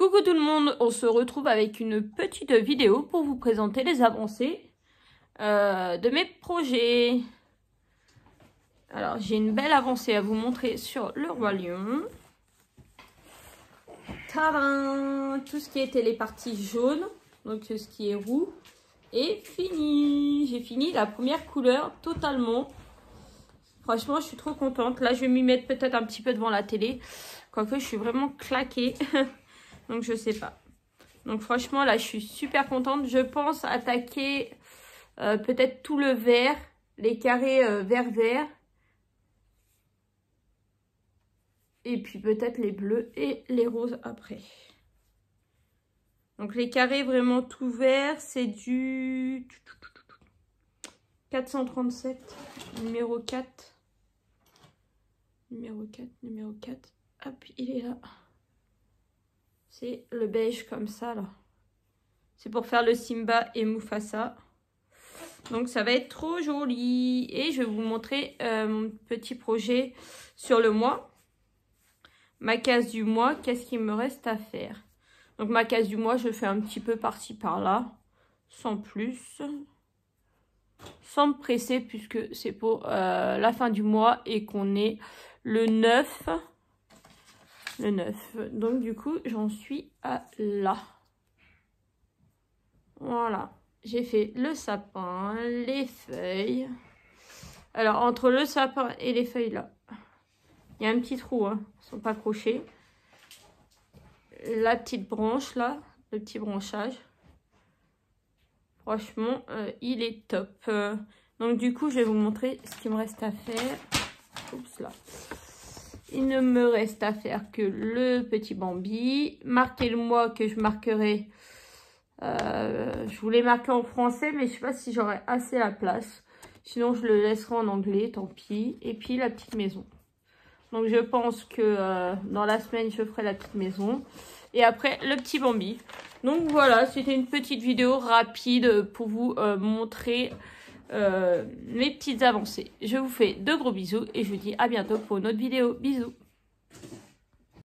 Coucou tout le monde, on se retrouve avec une petite vidéo pour vous présenter les avancées de mes projets. Alors j'ai une belle avancée à vous montrer sur le Roi Lion. Tadam! Tout ce qui était les parties jaunes, donc ce qui est roux, est fini. J'ai fini la première couleur totalement. Franchement je suis trop contente. Là je vais m'y mettre peut-être un petit peu devant la télé. Quoique je suis vraiment claquée. Donc je sais pas. Donc franchement là je suis super contente. Je pense attaquer peut-être tout le vert. Les carrés vert. Et puis peut-être les bleus et les roses après. Donc les carrés vraiment tout vert. C'est du 437. Numéro 4. Numéro 4. Hop, il est là. C'est le beige comme ça là. C'est pour faire le Simba et Mufasa. Donc ça va être trop joli. Et je vais vous montrer mon petit projet sur le mois. Ma case du mois, qu'est-ce qu'il me reste à faire? Donc ma case du mois, je fais un petit peu par-ci par-là. Sans plus. Sans me presser puisque c'est pour la fin du mois et qu'on est le 9. Le 9. Donc du coup, j'en suis à là. Voilà. J'ai fait le sapin, les feuilles. Alors, entre le sapin et les feuilles là, il y a un petit trou, hein. Ils ne sont pas accrochés. La petite branche là, le petit branchage. Franchement, il est top. Donc du coup, je vais vous montrer ce qu'il me reste à faire. Oups là. Il ne me reste à faire que le petit Bambi. Marquer le mois que je marquerai. Je voulais marquer en français, mais je ne sais pas si j'aurai assez la place. Sinon, je le laisserai en anglais, tant pis. Et puis, la petite maison. Donc, je pense que dans la semaine, je ferai la petite maison. Et après, le petit Bambi. Donc, voilà, c'était une petite vidéo rapide pour vous montrer mes petites avancées. Je vous fais de gros bisous et je vous dis à bientôt pour une autre vidéo. Bisous!